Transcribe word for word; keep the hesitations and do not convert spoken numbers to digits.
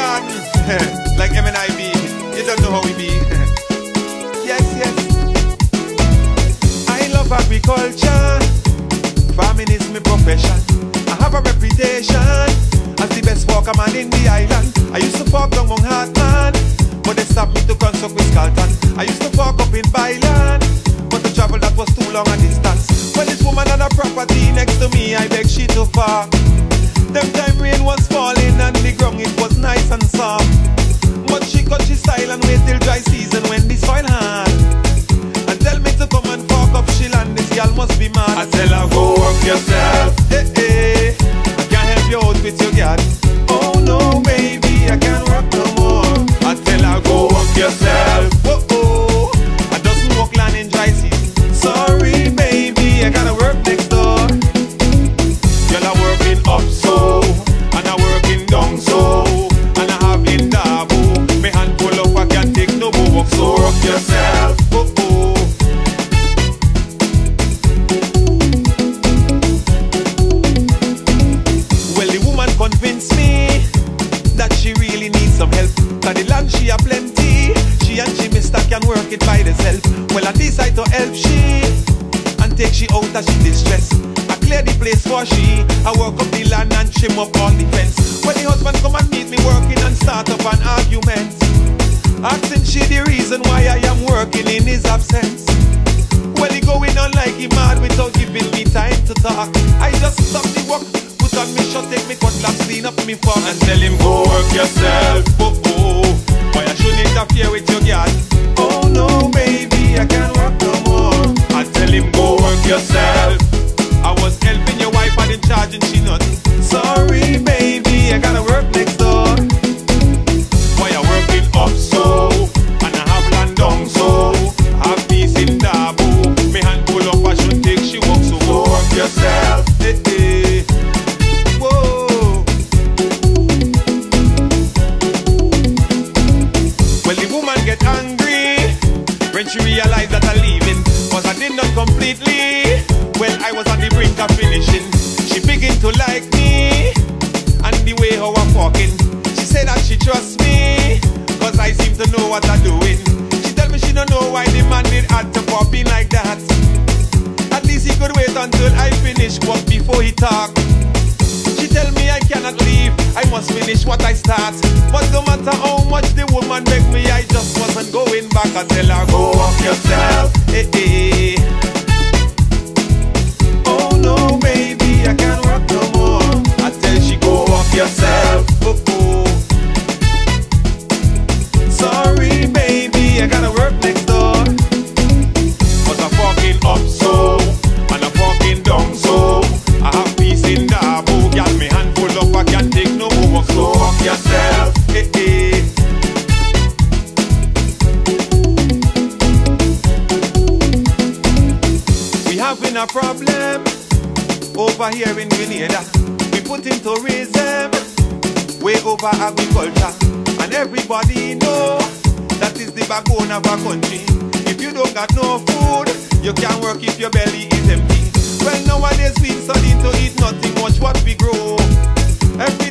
garden. Like M and I be. You don't know how we be. Yes, yes. I love agriculture. Farming is my profession. I have a reputation as the best walker man in the island. I used to walk down Mount Hartman, but they stopped me to construct with Scalton. I used to walk up in Byland, but to travel that was too long a distance. When this woman had a property next to me, I begged she to park. Them time rain was falling and the ground it was nice and soft. But she cut she style and wait till dry season when the soil hard. And tell me to come and fuck up she land, this girl must be mad. I tell her go work yourself. Hey, hey, I can't help you out with your yard. Oh no baby, I can't work no more. I tell her go work yourself. Oh oh, I doesn't work land in dry season. Sorry baby, I gotta work next door. Girl I working up so, and I working down so, and I have in double. Me hand pull up, I can't take no more work. So work yourself. Oh oh. Well the woman convinced me that she really needs some help. Cause the land she a plenty, she and she mister can work it by themselves. Well I decide to help she and take she out as she distress. I clear the place for she, I work up the land and trim up all the fence. When the husband come and meet me working and start up an argument, asking she the reason why I am working in his absence. Well he going on like he mad without giving me time to talk. I just stop the work, put on me shirt, take me cutlass, clean up me fork and tell him go work yourself. Oh oh, why I shouldn't interfere with your girl. Oh no baby, I can't work no more. I tell him go work yourself. I was helping your wife and in charge and she not. Sorry baby, I gotta work next door. Why I working up so, and I have land down so, I have peace in Dabo. Me hand pull up, I should take she walk. So go work yourself. Hey, hey. Whoa. Well the woman get angry when she realized that I'm leaving, cause I did not completely. Well, I was on the brink of finishing. She begin to like me and the way how I'm walking. She said that she trusts me cause I seem to know what I'm doing. She tell me she don't know why the man did had to pop in like that. At least he could wait until I finish work before he talk. She tell me I cannot leave, I must finish what I start. But no matter how much the woman beg me, I just wasn't going back. I tell her go off yourself. Hey, hey. Oh no baby, I can't work no more. I tell she go off yourself. Oh oh. Sorry baby, I gotta work next door. Cause I'm walking up so, and I'm walking down so, I have peace in Dabo. Got me hand full up, I can't take no more work. So off yourself. Hey, hey. We having a problem over here in Grenada. We put in tourism way over agriculture, and everybody know that is the backbone of our country. If you don't got no food, you can't work if your belly is empty. Well nowadays we studying to eat nothing much what we grow. Every